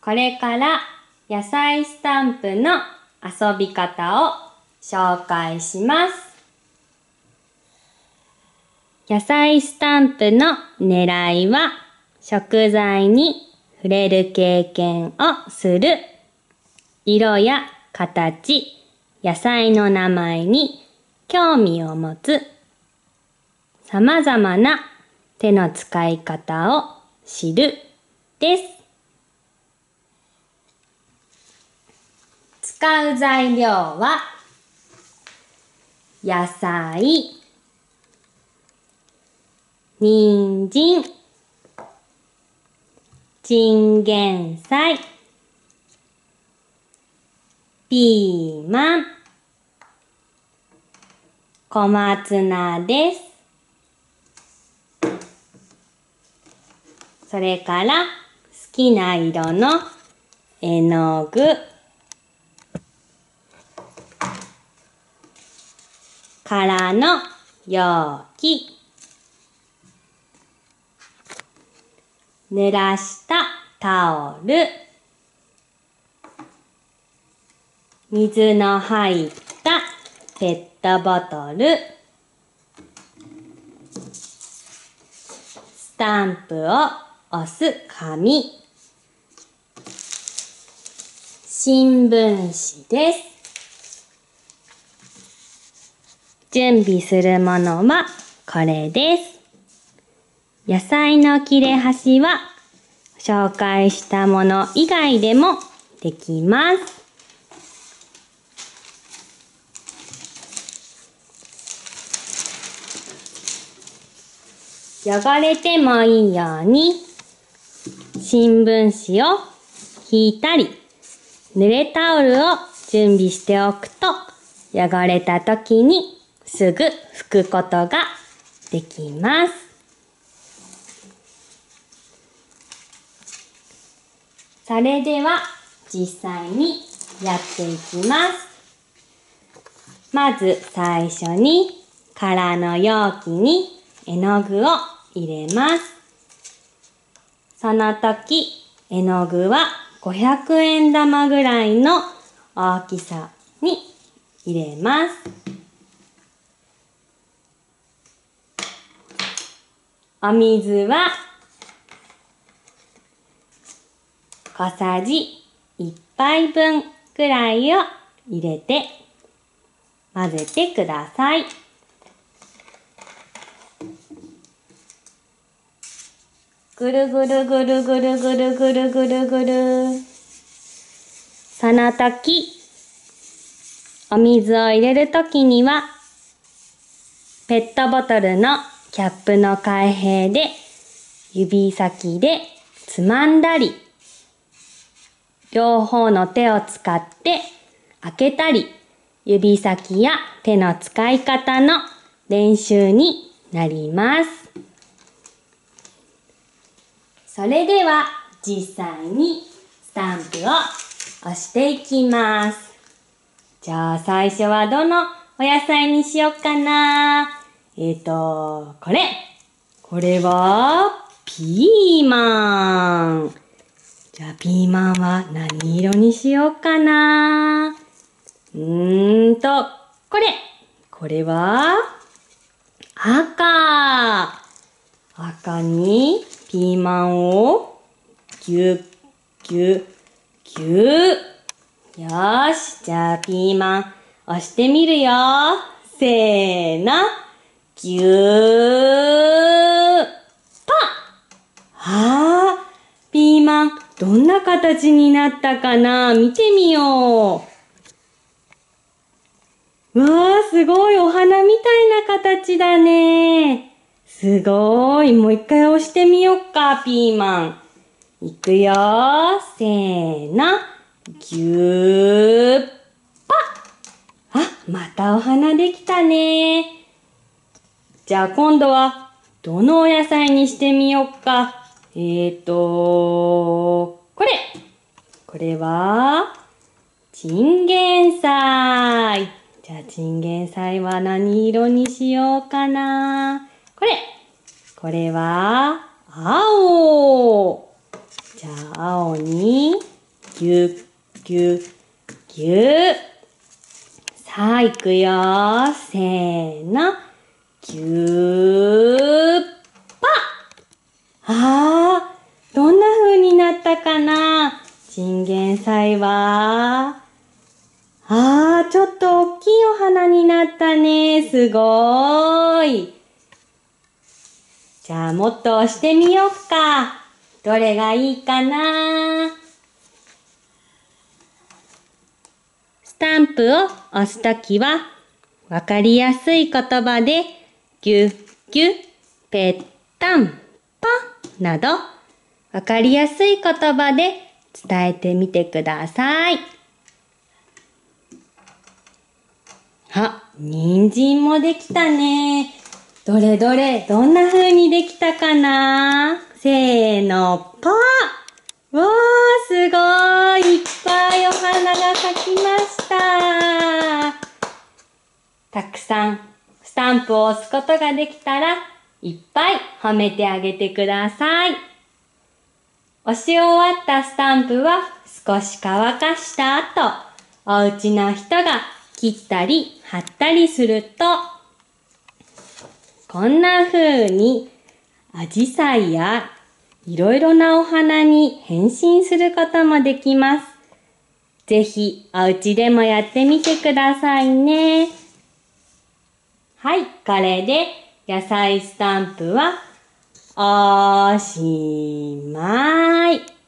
これから野菜スタンプの遊び方を紹介します。野菜スタンプの狙いは食材に触れる経験をする。色や形、野菜の名前に興味を持つ。様々な手の使い方を知るです。使う材料は野菜、人参、チンゲン菜、ピーマン、小松菜です。それから好きな色の絵の具、空の容器、濡らしたタオル、水の入ったペットボトル、スタンプを押す紙、新聞紙です。準備するものはこれです。野菜の切れ端は紹介したもの以外でもできます。汚れてもいいように新聞紙を引いたり、濡れタオルを準備しておくと汚れた時にすぐ拭くことができます。それでは実際にやっていきます。まず最初に空の容器に絵の具を入れます。その時絵の具は500円玉ぐらいの大きさに入れます。お水は小さじ1杯分くらいを入れて混ぜてください。ぐるぐるぐるぐるぐるぐるぐるぐる。その時、お水を入れる時にはペットボトルのキャップの開閉で指先でつまんだり、両方の手を使って開けたり、指先や手の使い方の練習になります。それでは実際にスタンプを押していきます。じゃあ最初はどのお野菜にしようかな。これはピーマン。じゃあピーマンは何色にしようかな。これは赤にピーマンをぎゅっぎゅっぎゅっ。よーし、じゃあピーマン押してみるよ。せーの、ぎゅーっと。ピーマンどんな形になったかな、見てみよう。わー、すごいお花みたいな形だね。すごい。もう一回押してみよっか、ピーマン。いくよー。せーの。ぎゅーっぱ。またお花できたね。じゃあ今度はどのお野菜にしてみよっか。これはチンゲン菜。じゃあチンゲン菜は何色にしようかな。これは青。じゃあ青にぎゅっぎゅっぎゅ。さあ、いくよ。せーの。ぎゅーぱ。どんな風になったかな？チンゲン菜は、ちょっと大きいお花になったね。すごーい。じゃあもっと押してみようか。どれがいいかな？スタンプを押すときは、わかりやすい言葉で、ぎゅっぎゅっ、ぺったん、ぱなど、わかりやすい言葉で伝えてみてください。人参もできたね。どれどれ、どんな風にできたかな？せーの、ぱ！わー、すごーい。いっぱいお花が咲きました。たくさんスタンプを押すことができたら、いっぱい褒めてあげてください。押し終わったスタンプは少し乾かした後、お家の人が切ったり貼ったりすると、こんな風にアジサイやいろいろなお花に変身することもできます。ぜひお家でもやってみてくださいね。はい、これで野菜スタンプはおしまい。